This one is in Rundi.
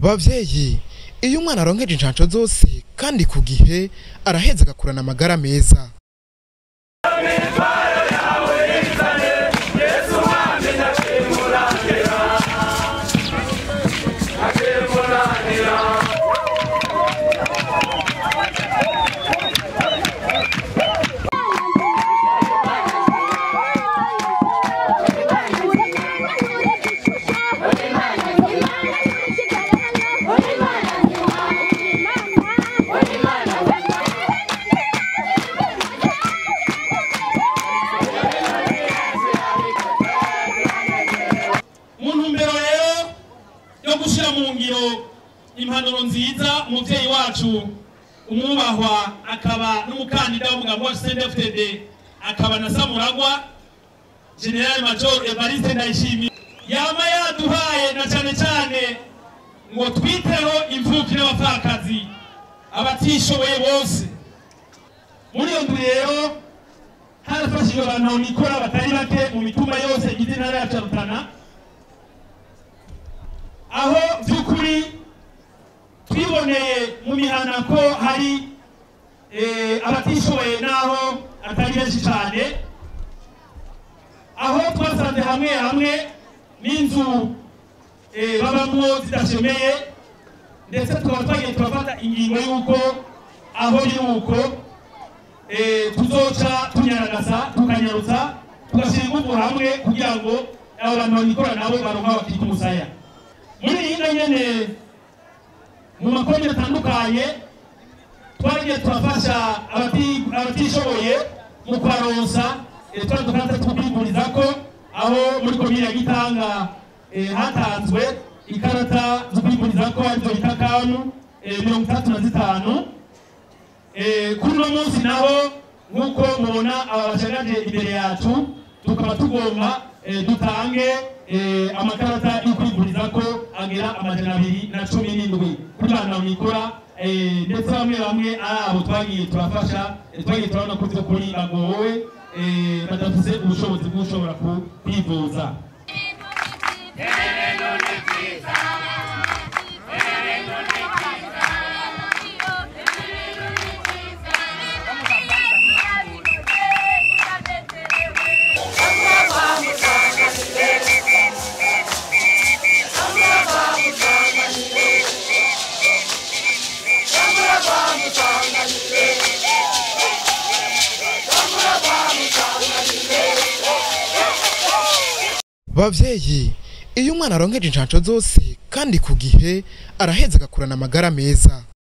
Bavyeyi, iyo umwana aronkeje incanco zose kandi ku gihe araheza agakurana amagara meza. Gushira mu ngiro impanuro nziza umuvyeyi wacu umwubahwa akaba n'umukandida w'umugambi wa CNDD-FDD akaba na Samuragwa General Major Evariste Ndayishimiye yama yaduhaye na cane ngo twiteho imfuvyi n'abapfakazi abatishoboye bose. Muri iyo ndwi rero harafashijwe abantu nikora batari bake mu mitumba yose igize intara ya Rutana, aho by'ukuri twiboneye mu mihana ko hari abatishoboye naho atari benshi cyane, aho twasanze hamwe n'inzu babamwo zidashemeye, ndetse tukaba twagiye turafata ingingo y'uko aho y'uko tuzoca tunyaragaza tukanyarutsa tugashyira ingufu hamwe kugira ngo abo bantu babikora nabo baronka bakita umusaya. Muri iyi nyene mu makomine atandukanye twagiye turafasha abatishoboye mu kwaronsa twari twiburiza ko aho muri komine ya Gitanga hatanzwe ikarata zo kwiburiza ko arizo bita kanu 35. Kuri uno munsi naho nk'uko mubona abashagaje imbere yacu tukaba tugomba dutange amakarata y'ukwiguriza ko agera 217 kuri bana mikora, ndetse bamwe abo twagiye turafasha twagiye turabona ko kuri bagowe badafise ubushobozi bw'ushobora kwivuza. Bavyeyi, iyo umwana aronkeje incanco zose kandi ku gihe araheza agakurana amagara meza.